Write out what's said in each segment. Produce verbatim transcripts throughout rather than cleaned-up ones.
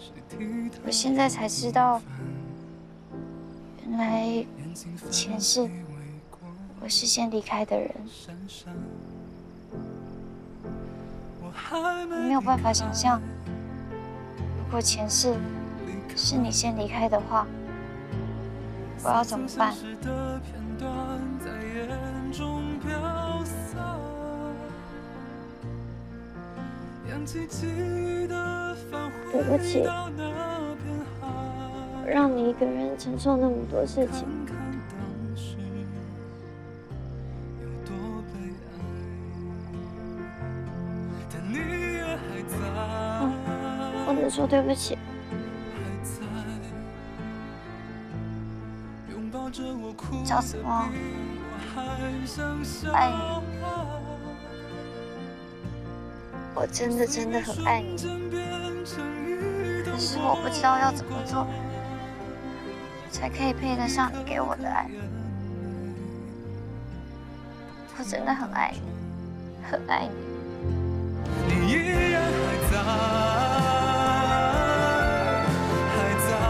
我现在才知道，原来前世我是先离开的人。我没有办法想象，如果前世是你先离开的话，我要怎么办？对不起，我让你一个人承受那么多事情。嗯，不能说对不起。叫什么？爱你。我真的真的很爱你，可是我不知道要怎么做，才可以配得上你给我的爱。我真的很爱你，很爱你。你依然还在，还在，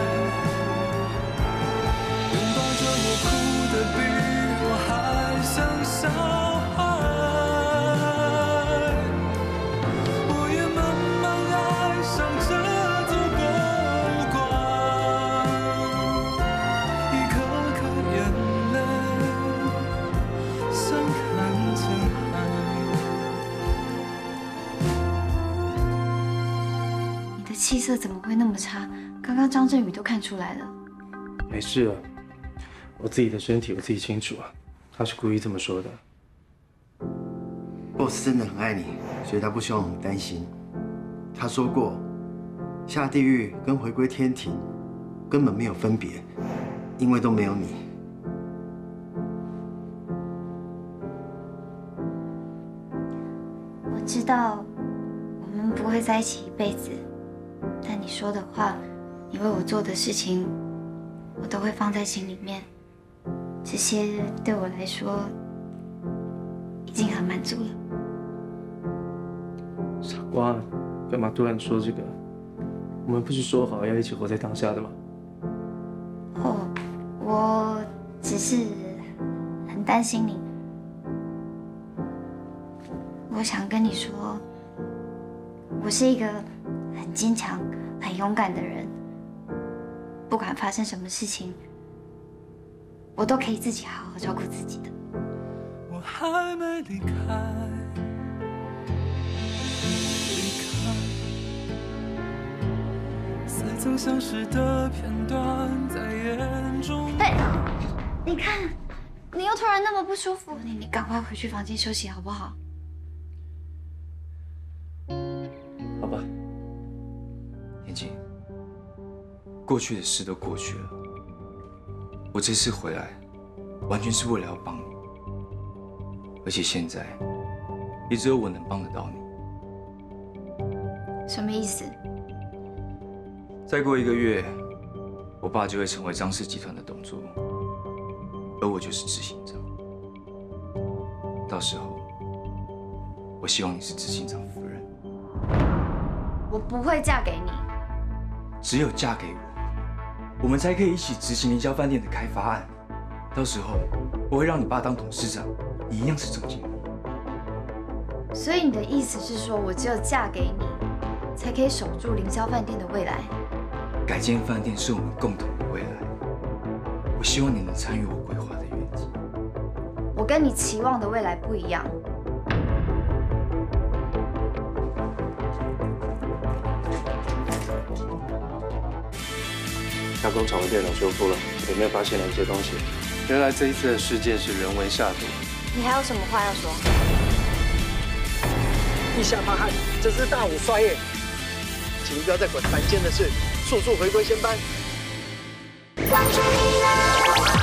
拥抱着我哭得比我还像小孩。气色怎么会那么差？刚刚张振宇都看出来了。 没事啊，我自己的身体我自己清楚啊。他是故意这么说的。 boss 真的很爱你，所以他不希望你担心。他说过，下地狱跟回归天庭根本没有分别，因为都没有你。 我知道我们不会在一起一辈子。但你说的话，你为我做的事情，我都会放在心里面。这些对我来说，已经很满足了。 傻瓜，干嘛突然说这个？我们不是说好要一起活在当下的吗？ 哦，我只是很担心你。我想跟你说，我是一个很坚强、很勇敢的人，不管发生什么事情，我都可以自己好好照顾自己的。我还没离开，离开，似曾相识的片段在眼中。对，你看，你又突然那么不舒服，你你赶快回去房间休息好不好？ 好吧。 燕青，过去的事都过去了，我这次回来，完全是为了要帮你，而且现在，也只有我能帮得到你。 什么意思？ 再过一个月，我爸就会成为张氏集团的董座，而我就是执行长。到时候，我希望你是执行长夫人。 我不会嫁给你。 只有嫁给我，我们才可以一起执行凌霄饭店的开发案。到时候，我会让你爸当董事长，你一样是总经理。 所以你的意思是说，我只有嫁给你，才可以守住凌霄饭店的未来？ 改建饭店是我们共同的未来，我希望你能参与我规划的愿景。 我跟你期望的未来不一样。 加工厂的电脑修复了，里面发现了一些东西。原来这一次的事件是人为下毒。 你还有什么话要说？ 地下发汗，这是大五刷业，请不要再管凡间的事，速速回归仙班。 关注你了。